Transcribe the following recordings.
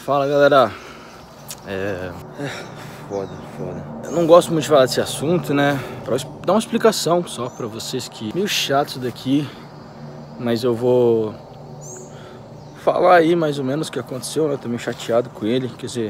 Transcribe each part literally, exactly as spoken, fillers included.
Fala galera, é... é foda, foda. Eu não gosto muito de falar desse assunto, né? Pra dar uma explicação só pra vocês que... Meio chato isso daqui, mas eu vou falar aí mais ou menos o que aconteceu, né? Eu tô meio chateado com ele, quer dizer...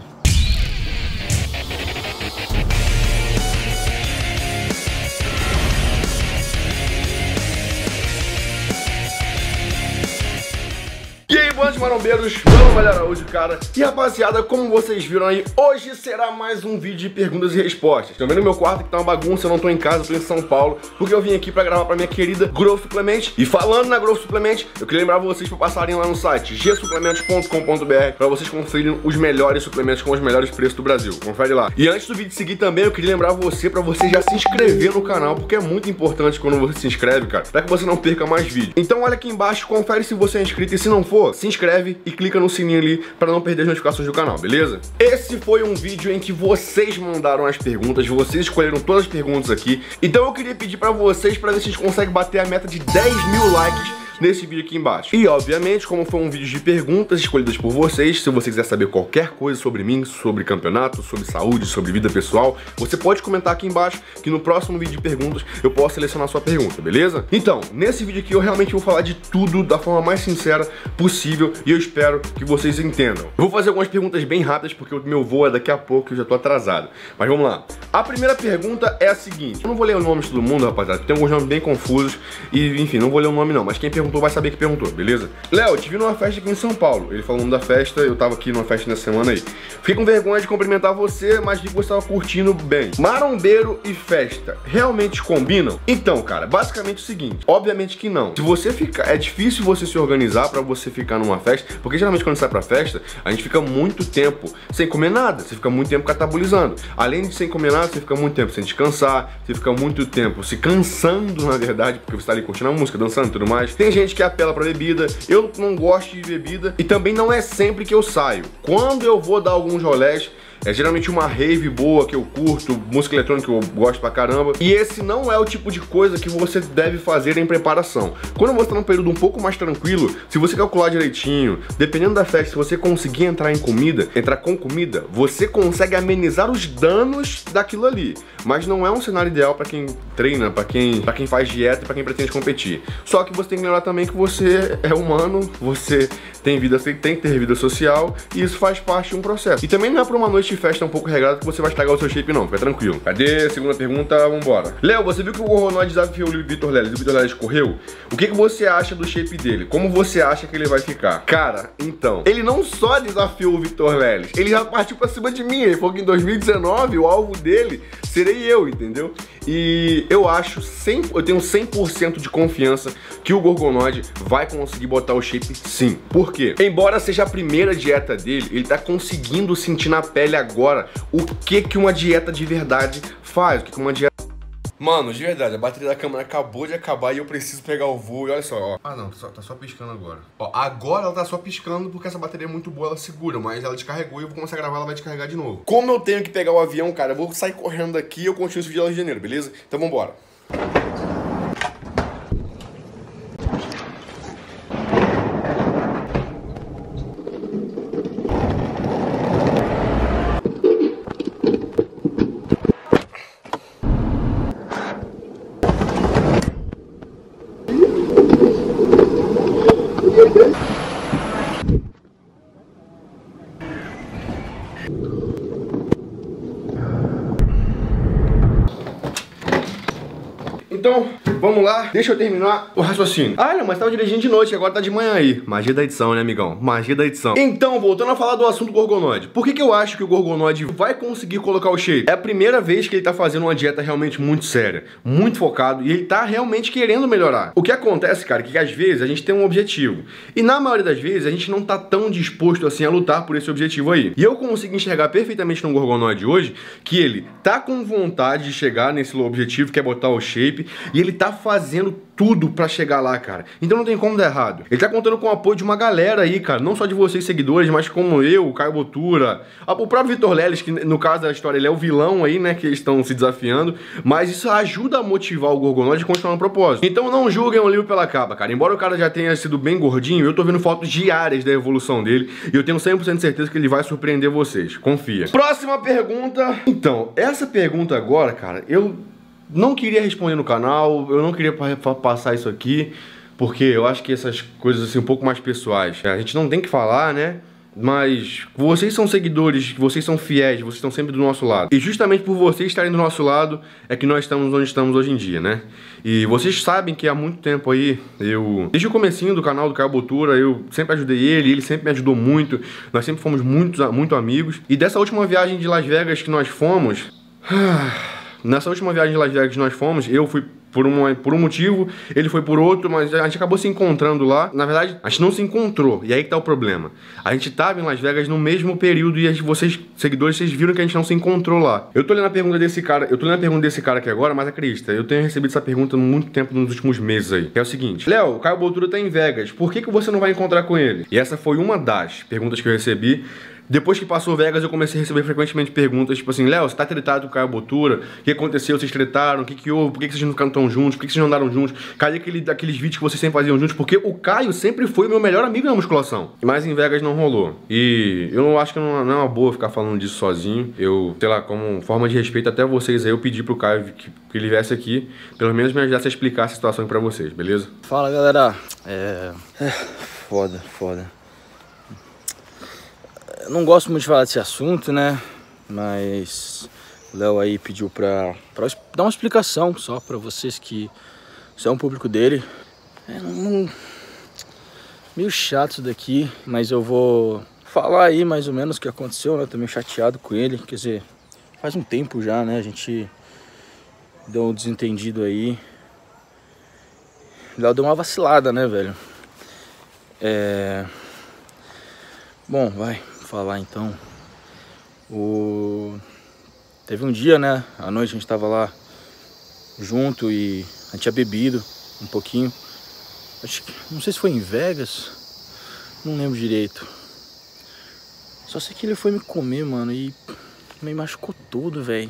E aí, bandos marombeiros, meu nome é Valera Araújo, cara. E rapaziada, como vocês viram aí, hoje será mais um vídeo de perguntas e respostas. Estão vendo meu quarto que tá uma bagunça, eu não tô em casa, eu tô em São Paulo, porque eu vim aqui pra gravar pra minha querida Growth Suplement. E falando na Growth Suplement, eu queria lembrar vocês pra passarem lá no site g suplementos ponto com ponto br pra vocês conferirem os melhores suplementos com os melhores preços do Brasil. Confere lá. E antes do vídeo seguir também, eu queria lembrar você pra você já se inscrever no canal, porque é muito importante quando você se inscreve, cara, pra que você não perca mais vídeos. Então olha aqui embaixo, confere se você é inscrito e se não for, se inscreve e clica no sininho ali para não perder as notificações do canal, beleza? Esse foi um vídeo em que vocês mandaram as perguntas, vocês escolheram todas as perguntas aqui, então eu queria pedir para vocês para ver se a gente consegue bater a meta de dez mil likes nesse vídeo aqui embaixo. E obviamente, como foi um vídeo de perguntas escolhidas por vocês, se você quiser saber qualquer coisa sobre mim, sobre campeonato, sobre saúde, sobre vida pessoal, você pode comentar aqui embaixo que no próximo vídeo de perguntas eu posso selecionar a sua pergunta, beleza? Então, nesse vídeo aqui eu realmente vou falar de tudo da forma mais sincera possível e eu espero que vocês entendam. Eu vou fazer algumas perguntas bem rápidas porque o meu voo é daqui a pouco e eu já tô atrasado. Mas vamos lá. A primeira pergunta é a seguinte, eu não vou ler o nome de todo mundo, rapaziada, tem alguns nomes bem confusos e enfim, não vou ler o nome não, mas quem perguntou vai saber que perguntou, beleza? Léo, te vi numa festa aqui em São Paulo. Ele falou o nome da festa, eu tava aqui numa festa nessa semana aí. Fiquei com vergonha de cumprimentar você, mas vi que você tava curtindo bem. Marombeiro e festa realmente combinam? Então, cara, basicamente o seguinte, obviamente que não. Se você ficar, é difícil você se organizar pra você ficar numa festa, porque geralmente quando sai pra festa, a gente fica muito tempo sem comer nada, você fica muito tempo catabolizando. Além de sem comer nada, você fica muito tempo sem descansar, você fica muito tempo se cansando, na verdade, porque você tá ali curtindo a música, dançando e tudo mais. Tem gente que apela pra bebida, eu não gosto de bebida e também não é sempre que eu saio. Quando eu vou dar alguns rolés, é geralmente uma rave boa que eu curto, música eletrônica que eu gosto pra caramba. E esse não é o tipo de coisa que você deve fazer em preparação. Quando você tá num período um pouco mais tranquilo, se você calcular direitinho, dependendo da festa, se você conseguir entrar em comida, entrar com comida, você consegue amenizar os danos daquilo ali. Mas não é um cenário ideal pra quem treina, pra quem, pra quem faz dieta e pra quem pretende competir. Só que você tem que lembrar também que você é humano, você tem vida, tem que ter vida social e isso faz parte de um processo. E também não é pra uma noite de festa um pouco regrada que você vai estragar o seu shape não, fica tranquilo. Cadê? Segunda pergunta, vambora. Léo, você viu que o Gorgonoid desafiou o Vitor Leles e o Vitor Leles correu? O que, que você acha do shape dele? Como você acha que ele vai ficar? Cara, então, ele não só desafiou o Vitor Leles, ele já partiu pra cima de mim. Ele falou que em dois mil e dezenove o alvo dele serei eu, entendeu? E eu acho, cem, eu tenho cem por cento de confiança que o Gorgonoid vai conseguir botar o shape sim. Por quê? Embora seja a primeira dieta dele, ele tá conseguindo sentir na pele agora o que que uma dieta de verdade faz, o que que uma dieta... Mano, de verdade, a bateria da câmera acabou de acabar e eu preciso pegar o voo. E olha só, ó. Ah, não, tá só, tá só piscando agora. Ó, agora ela tá só piscando porque essa bateria é muito boa, ela segura. Mas ela descarregou e eu vou começar a gravar, ela vai descarregar de novo. Como eu tenho que pegar o avião, cara, eu vou sair correndo daqui e eu continuo esse vídeo lá em janeiro, beleza? Então vambora. Então, vamos lá, deixa eu terminar o raciocínio. Ah, não, mas tava dirigindo de noite, agora tá de manhã aí. Magia da edição, né, amigão? Magia da edição. Então, voltando a falar do assunto Gorgonoid. Por que que eu acho que o Gorgonoid vai conseguir colocar o shape? É a primeira vez que ele tá fazendo uma dieta realmente muito séria, muito focado, e ele tá realmente querendo melhorar. O que acontece, cara, é que às vezes a gente tem um objetivo, e na maioria das vezes a gente não tá tão disposto assim a lutar por esse objetivo aí. E eu consigo enxergar perfeitamente no Gorgonoid hoje que ele tá com vontade de chegar nesse objetivo, que é botar o shape, e ele tá tá fazendo tudo pra chegar lá, cara. Então não tem como dar errado. Ele tá contando com o apoio de uma galera aí, cara. Não só de vocês, seguidores, mas como eu, o Caio Botura, o próprio Vitor Leles, que no caso da história ele é o vilão aí, né, que eles estão se desafiando. Mas isso ajuda a motivar o Gorgonoid a continuar no propósito. Então não julguem o livro pela capa, cara. Embora o cara já tenha sido bem gordinho, eu tô vendo fotos diárias da evolução dele. E eu tenho cem por cento de certeza que ele vai surpreender vocês. Confia. Próxima pergunta. Então, essa pergunta agora, cara, eu não queria responder no canal, eu não queria passar isso aqui, porque eu acho que essas coisas assim um pouco mais pessoais, a gente não tem que falar, né? Mas vocês são seguidores, vocês são fiéis, vocês estão sempre do nosso lado. E justamente por vocês estarem do nosso lado é que nós estamos onde estamos hoje em dia, né? E vocês sabem que há muito tempo aí, eu... Desde o comecinho do canal do Caio Botura, eu sempre ajudei ele, ele sempre me ajudou muito. Nós sempre fomos muito, muito amigos. E dessa última viagem de Las Vegas que nós fomos... Nessa última viagem de Las Vegas que nós fomos, eu fui por, uma, por um motivo, ele foi por outro, mas a gente acabou se encontrando lá. Na verdade, a gente não se encontrou, e aí que tá o problema. A gente tava em Las Vegas no mesmo período e vocês, seguidores, vocês viram que a gente não se encontrou lá. Eu tô lendo a pergunta desse cara, eu tô lendo a pergunta desse cara aqui agora, mas acredita, eu tenho recebido essa pergunta há muito tempo nos últimos meses aí. Que é o seguinte: Léo, o Caio Botura tá em Vegas, por que que você não vai encontrar com ele? E essa foi uma das perguntas que eu recebi. Depois que passou Vegas, eu comecei a receber frequentemente perguntas, tipo assim: Léo, você tá tretado com o Caio Botura? O que aconteceu? Vocês tretaram? O que que houve? Por que que vocês não ficaram tão juntos? Por que que vocês não andaram juntos? Cadê aquele, aqueles vídeos que vocês sempre faziam juntos? Porque o Caio sempre foi o meu melhor amigo na musculação. Mas em Vegas não rolou. E eu não acho que não, não é uma boa ficar falando disso sozinho. Eu, sei lá, como forma de respeito até vocês aí, eu pedi pro Caio que, que ele viesse aqui, pelo menos me ajudasse a explicar essa situação pra vocês, beleza? Fala, galera. É... é foda, foda. Eu não gosto muito de falar desse assunto, né? Mas o Léo aí pediu pra, pra dar uma explicação só pra vocês que são o público dele. É não, meio chato isso daqui, mas eu vou falar aí mais ou menos o que aconteceu, né? Eu tô meio chateado com ele, quer dizer, faz um tempo já, né? A gente deu um desentendido aí. O Léo deu uma vacilada, né, velho? É... Bom, vai falar então. O... Teve um dia, né? À noite a gente tava lá junto e a gente tinha bebido um pouquinho. Acho que... Não sei se foi em Vegas. Não lembro direito. Só sei que ele foi me comer, mano, e me machucou todo, velho.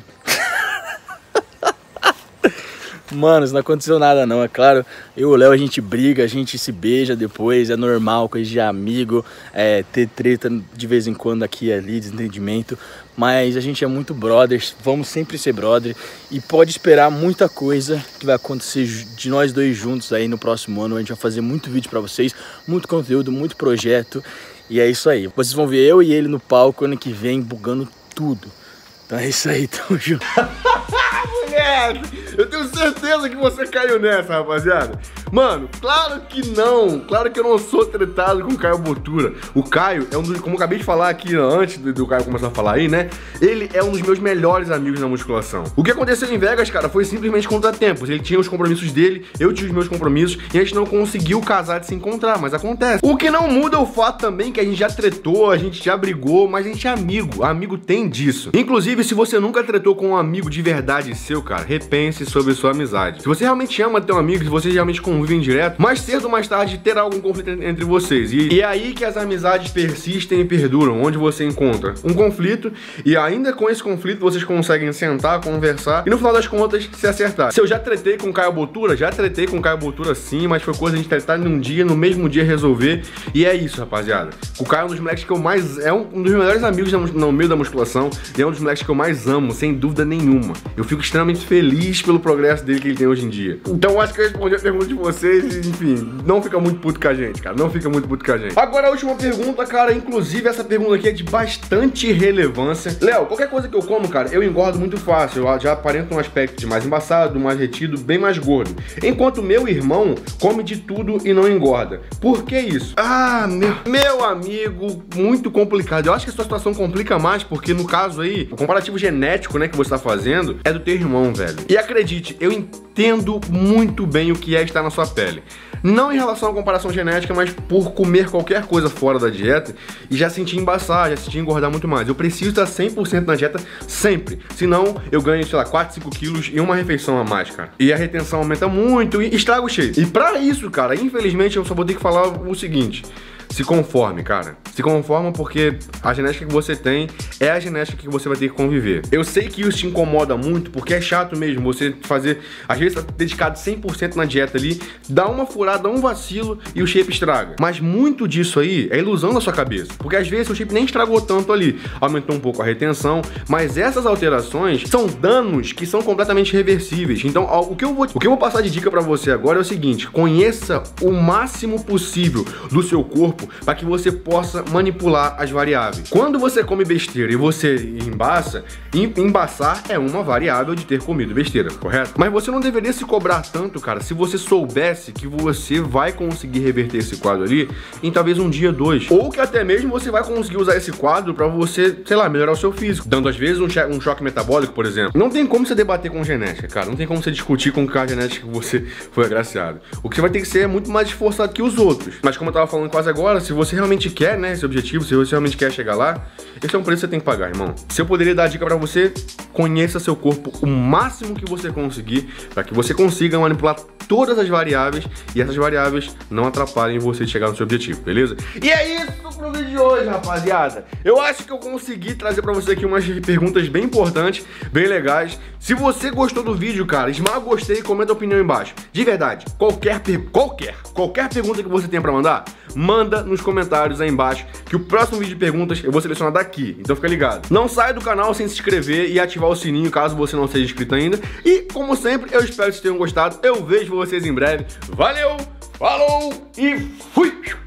Mano, isso não aconteceu nada não, é claro. Eu e o Léo, a gente briga, a gente se beija depois, é normal, coisa de amigo, é, ter treta de vez em quando aqui e ali, desentendimento. Mas a gente é muito brothers, vamos sempre ser brother. E pode esperar muita coisa que vai acontecer de nós dois juntos aí no próximo ano. A gente vai fazer muito vídeo pra vocês, muito conteúdo, muito projeto. E é isso aí, vocês vão ver eu e ele no palco ano que vem, bugando tudo. Então é isso aí, tamo junto. Eu tenho certeza que você caiu nessa, rapaziada. Mano, claro que não. Claro que eu não sou tretado com o Caio Botura. O Caio é um dos, como eu acabei de falar aqui antes do, do Caio começar a falar aí, né? Ele é um dos meus melhores amigos na musculação. O que aconteceu em Vegas, cara, foi simplesmente contratempos. Ele tinha os compromissos dele, eu tinha os meus compromissos e a gente não conseguiu casar de se encontrar, mas acontece. O que não muda é o fato também que a gente já tretou, a gente já brigou, mas a gente é amigo. Amigo tem disso. Inclusive, se você nunca tretou com um amigo de verdade seu, cara, repense sobre sua amizade. Se você realmente ama teu amigo, se vocês realmente convivem direto, mais cedo ou mais tarde terá algum conflito entre vocês. E, e é aí que as amizades persistem e perduram, onde você encontra um conflito e ainda com esse conflito vocês conseguem sentar, conversar e no final das contas se acertar. Se eu já tretei com o Caio Botura, já tretei com o Caio Botura sim, mas foi coisa de a gente tretar num dia, no mesmo dia resolver. E é isso, rapaziada. O Caio é um dos moleques que eu mais... é um dos melhores amigos no meio da musculação e é um dos moleques que eu mais amo, sem dúvida nenhuma. Eu fico extremamente feliz pelo progresso dele que ele tem hoje em dia. Então acho que eu respondi a pergunta de vocês e, enfim, não fica muito puto com a gente, cara. Não fica muito puto com a gente. Agora a última pergunta, cara. Inclusive essa pergunta aqui é de bastante relevância. Léo, qualquer coisa que eu como, cara, eu engordo muito fácil. Eu já aparento um aspecto de mais embaçado, mais retido, bem mais gordo. Enquanto meu irmão come de tudo e não engorda. Por que isso? Ah, meu, meu amigo, muito complicado. Eu acho que a sua situação complica mais porque no caso aí, o comparativo genético, né, que você tá fazendo é do teu irmão, velho. E acredite, eu entendo muito bem o que é estar na sua pele. Não em relação à comparação genética, mas por comer qualquer coisa fora da dieta e já sentir embaçar, já sentir engordar muito mais. Eu preciso estar cem por cento na dieta sempre, senão eu ganho, sei lá, quatro, cinco quilos em uma refeição a mais, cara. E a retenção aumenta muito e estraga o shape. E pra isso, cara, infelizmente eu só vou ter que falar o seguinte: se conforme, cara. Se conforma, porque a genética que você tem é a genética que você vai ter que conviver. Eu sei que isso te incomoda muito, porque é chato mesmo você fazer, às vezes tá dedicado cem por cento na dieta ali, dá uma furada, dá um vacilo e o shape estraga. Mas muito disso aí é ilusão da sua cabeça, porque às vezes o shape nem estragou tanto ali, aumentou um pouco a retenção, mas essas alterações são danos que são completamente reversíveis. Então, o que eu vou, o que eu vou passar de dica pra você agora é o seguinte: conheça o máximo possível do seu corpo para que você possa manipular as variáveis. Quando você come besteira e você embaça, embaçar é uma variável de ter comido besteira, correto? Mas você não deveria se cobrar tanto, cara, se você soubesse que você vai conseguir reverter esse quadro ali em talvez um dia, dois. Ou que até mesmo você vai conseguir usar esse quadro para você, sei lá, melhorar o seu físico, dando às vezes um, cho um choque metabólico, por exemplo. Não tem como você debater com genética, cara. Não tem como você discutir com a genética que você foi agraciado. O que você vai ter que ser é muito mais esforçado que os outros. Mas como eu tava falando quase agora, se você realmente quer, né, esse objetivo, se você realmente quer chegar lá, esse é um preço que você tem que pagar, irmão. Se eu poderia dar a dica pra você, conheça seu corpo o máximo que você conseguir, para que você consiga manipular todas as variáveis e essas variáveis não atrapalhem você de chegar no seu objetivo, beleza? E é isso pro vídeo de hoje, rapaziada. Eu acho que eu consegui trazer pra você aqui umas perguntas bem importantes, bem legais. Se você gostou do vídeo, cara, esmaga gostei e comenta a opinião embaixo. De verdade, qualquer, qualquer, qualquer pergunta que você tenha pra mandar, manda nos comentários aí embaixo, que o próximo vídeo de perguntas eu vou selecionar daqui, então fica ligado. Não saia do canal sem se inscrever e ativar o sininho caso você não seja inscrito ainda. E, como sempre, eu espero que vocês tenham gostado. Eu vejo vocês em breve. Valeu, falou e fui!